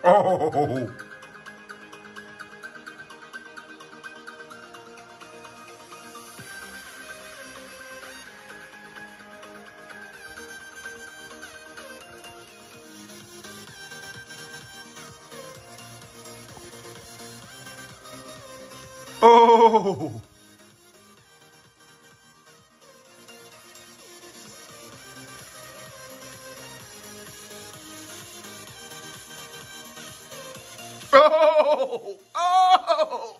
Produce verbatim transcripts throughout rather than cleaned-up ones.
Oh! Oh! Oh! Oh!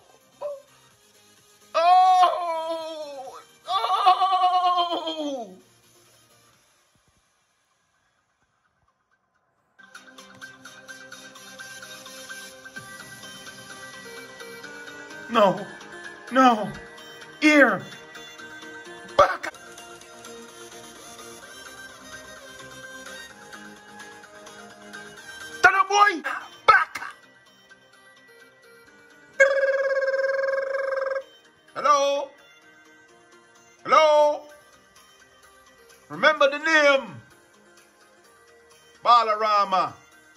Oh! Oh! No! No! Ear! Back! Tana boy! Back! Hello? Hello? Remember the name? Balarama.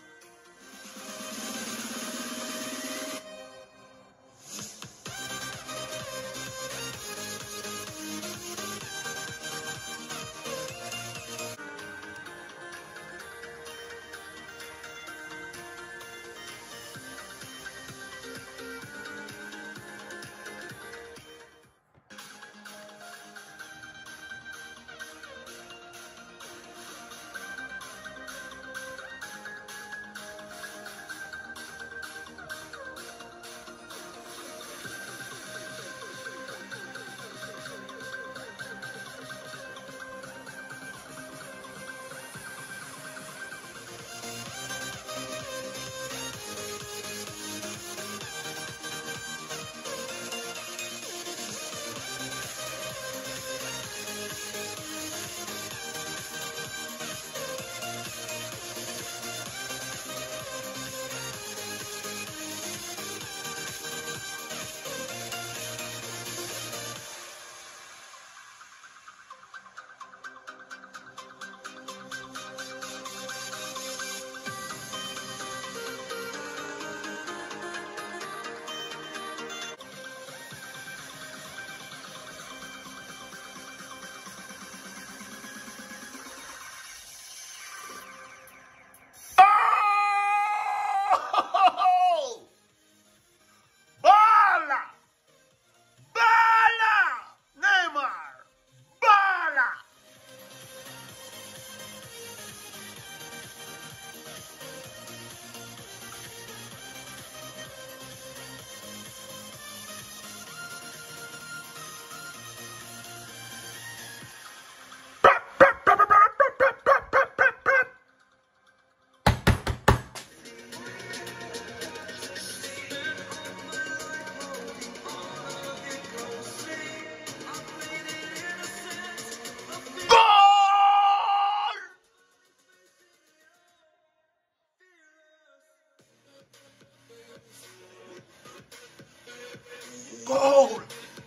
Goal!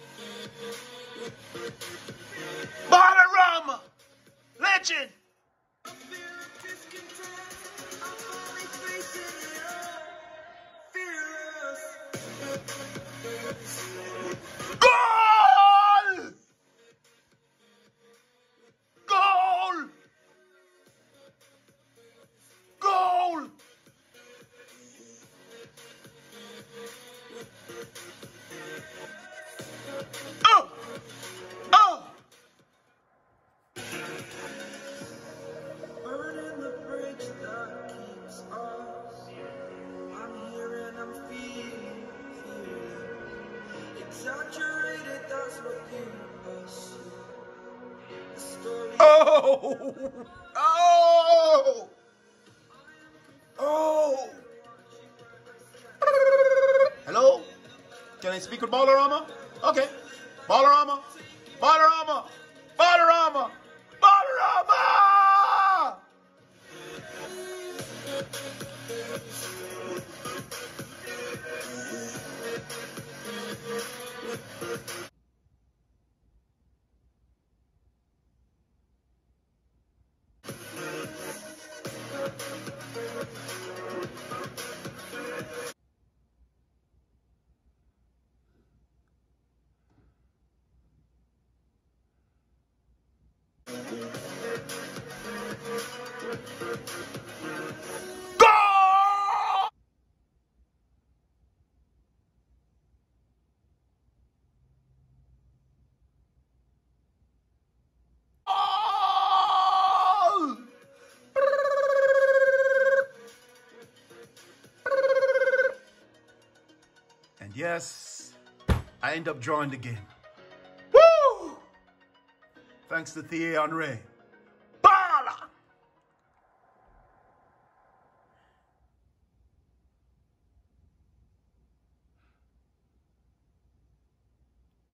Balarama! Legend! Goal! Goal! Goal! Oh! Oh! Burning the bridge that keeps us. I'm here and I'm feeling, feeling exaggerated. That's what you assume. The story. Oh! Oh! Oh! Hello? Can I speak with Balarama? Okay. Balarama! Balarama! Balarama! Balarama! I end up drawing the game. Woo! Thanks to Thierry Henry.